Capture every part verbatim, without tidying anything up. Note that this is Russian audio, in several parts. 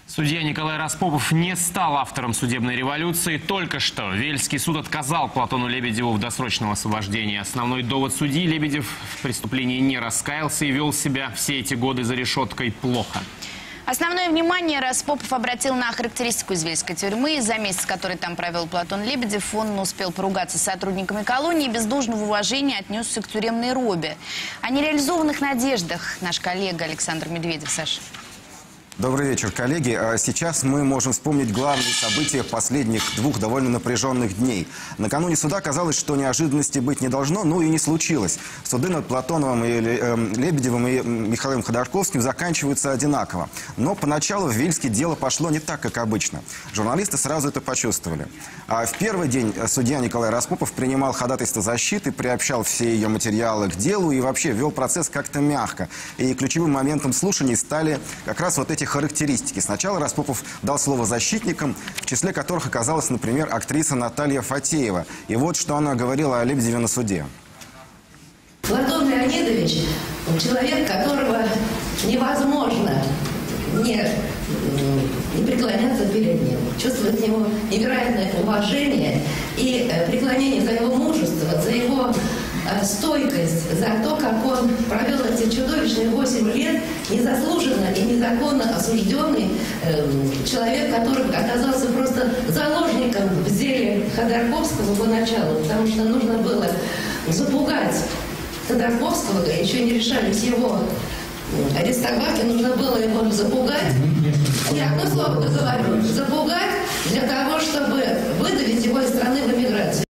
Судья Николай Распопов не стал автором судебной революции. Только что Вельский суд отказал Платону Лебедеву в досрочном освобождении. Основной довод судьи: Лебедев в преступлении не раскаялся и вел себя все эти годы за решеткой плохо. Основное внимание Распопов обратил на характеристику из Вельской тюрьмы. За месяц, который там провел Платон Лебедев, он успел поругаться с сотрудниками колонии и без должного уважения отнесся к тюремной робе. О нереализованных надеждах наш коллега Александр Медведев. Саша. Добрый вечер, коллеги. Сейчас мы можем вспомнить главные события последних двух довольно напряженных дней. Накануне суда казалось, что неожиданности быть не должно, но и не случилось. Суды над Платоновым и Лебедевым и Михаилом Ходорковским заканчиваются одинаково. Но поначалу в Вельске дело пошло не так, как обычно. Журналисты сразу это почувствовали. А в первый день судья Николай Распопов принимал ходатайство защиты, приобщал все ее материалы к делу и вообще вел процесс как-то мягко. И ключевым моментом слушаний стали как раз вот эти характеристики. Сначала Распопов дал слово защитникам, в числе которых оказалась, например, актриса Наталья Фатеева. И вот что она говорила о Лебедеве на суде. Платон Леонидович – человек, которого невозможно не, не преклоняться перед ним. Чувствовать к нему невероятное уважение и преклонение за его мужество, за его стойкость, за то, как он провел эти чудовищные восемь лет, незаслуженно и незаконно осужденный э, человек, который оказался просто заложником в деле Ходорковского поначалу, потому что нужно было запугать Ходорковского, еще не решались его арестовать, и нужно было его запугать. Я одно слово договорю. Запугать для того, чтобы выдавить его из страны в эмиграцию.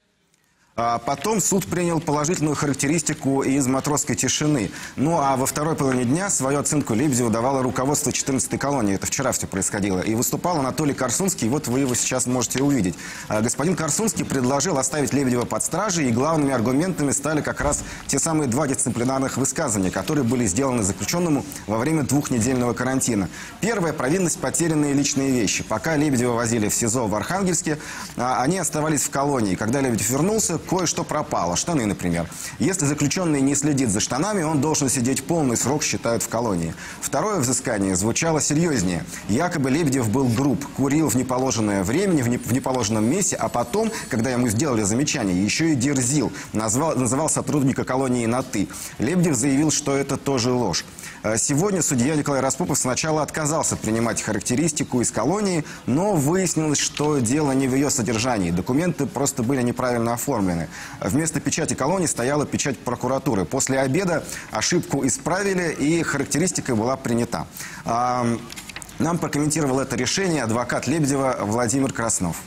А потом суд принял положительную характеристику из матросской тишины. Ну а во второй половине дня свою оценку Лебедеву давало руководство четырнадцатой колонии. Это вчера все происходило. И выступал Анатолий Корсунский. Вот вы его сейчас можете увидеть. А господин Корсунский предложил оставить Лебедева под стражей. И главными аргументами стали как раз те самые два дисциплинарных высказывания, которые были сделаны заключенному во время двухнедельного карантина. Первое – провинность потерянные личные вещи. Пока Лебедева возили в СИЗО в Архангельске, они оставались в колонии. Когда Лебедев вернулся, кое-что пропало. Штаны, например. Если заключенный не следит за штанами, он должен сидеть полный срок, считают в колонии. Второе взыскание звучало серьезнее. Якобы Лебедев был груб, курил в неположенное время, в, не, в неположенном месте, а потом, когда ему сделали замечание, еще и дерзил. Назвал, называл сотрудника колонии на «ты». Лебедев заявил, что это тоже ложь. Сегодня судья Николай Распопов сначала отказался принимать характеристику из колонии, но выяснилось, что дело не в ее содержании. Документы просто были неправильно оформлены. Вместо печати колонии стояла печать прокуратуры. После обеда ошибку исправили, и характеристика была принята. Нам прокомментировал это решение адвокат Лебедева Владимир Краснов.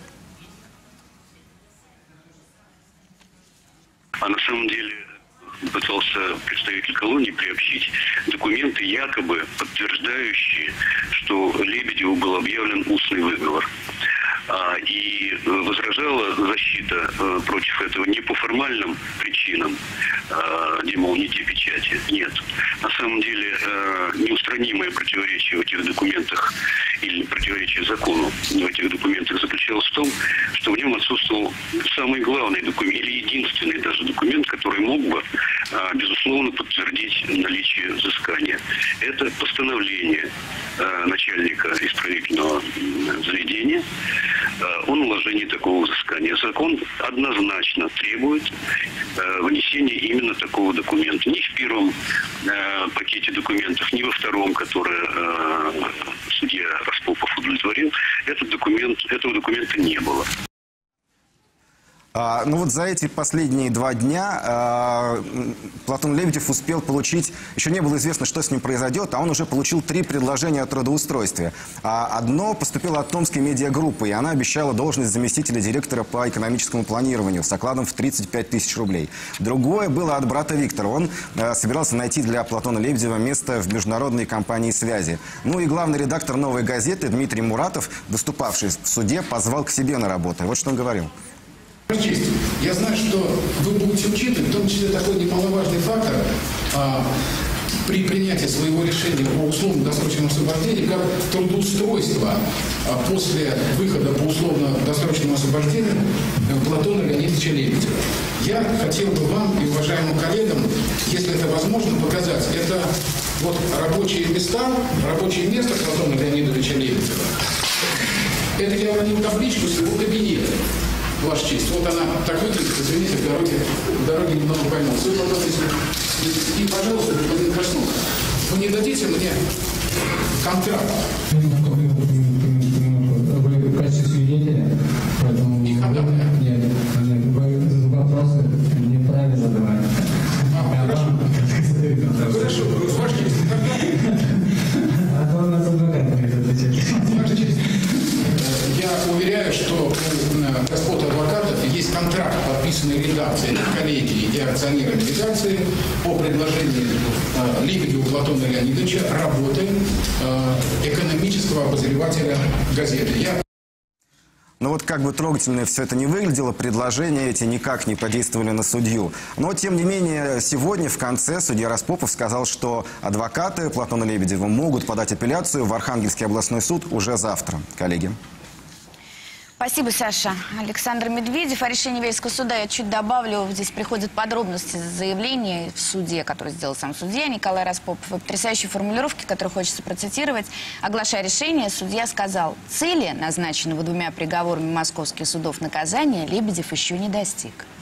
А на самом деле пытался представитель колонии приобщить документы, якобы подтверждающие, что Лебедеву был объявлен устный выговор. А, и возражала защита а, против этого не по формальным причинам, а, дескать, не те печати. Нет. На самом деле а, неустранимое противоречие в этих документах или противоречие закону в этих документах заключалось в том, что в нем отсутствовал самый главный документ, или единственный даже документ, который мог бы, а, безусловно, подтвердить наличие взыскания. Это постановление а, начальника исправительного заведения о наложении такого взыскания. Закон однозначно требует э, вынесения именно такого документа. Ни в первом э, пакете документов, ни во втором, который э, судья Распопов удовлетворил, этот документ, этого документа не было. А, ну вот за эти последние два дня а, Платон Лебедев успел получить, еще не было известно, что с ним произойдет, а он уже получил три предложения о трудоустройстве. А одно поступило от Томской медиагруппы, и она обещала должность заместителя директора по экономическому планированию с окладом в тридцать пять тысяч рублей. Другое было от брата Виктора. Он а, собирался найти для Платона Лебедева место в международной компании связи. Ну и главный редактор «Новой газеты» Дмитрий Муратов, выступавший в суде, позвал к себе на работу. Вот что он говорил. Честь, я знаю, что вы будете учитывать, в том числе такой немаловажный фактор а, при принятии своего решения по условно-досрочному освобождению, как трудоустройство а, после выхода по условно-досрочному освобождению Платона Леонидовича Лебедева. Я хотел бы вам и уважаемым коллегам, если это возможно, показать. Это Вот рабочие места, рабочее место Платона Леонидовича Лебедева, это я уронил табличку с его кабинета, Ваша честь. Вот она так выглядит, извините, в дороге, в дороге немного поймал. И, и, пожалуйста, господин Краснов, вы не дадите мне контракт? Вы в качестве свидетеля, поэтому И когда? Нет, вы вопросы неправильно задавали. А, хорошо. Хорошо, Ваша честь, когда? А то у нас адвокат будет отвечать. Ваша честь, я уверяю, что у господ адвокатов есть контракт, подписанный редакцией, коллегией и акционерами редакции по предложению Лебедева Платона Леонидовича работы экономического обозревателя газеты. Я Ну вот как бы трогательно все это не выглядело, предложения эти никак не подействовали на судью. Но тем не менее, сегодня в конце судья Распопов сказал, что адвокаты Платона Лебедева могут подать апелляцию в Архангельский областной суд уже завтра. Коллеги. Спасибо, Саша. Александр Медведев. О решении Вельского суда я чуть добавлю. Здесь приходят подробности заявления в суде, которое сделал сам судья Николай Распопов. И потрясающие формулировки, которые хочется процитировать. Оглашая решение, судья сказал: цели, назначенного двумя приговорами московских судов наказания, Лебедев еще не достиг.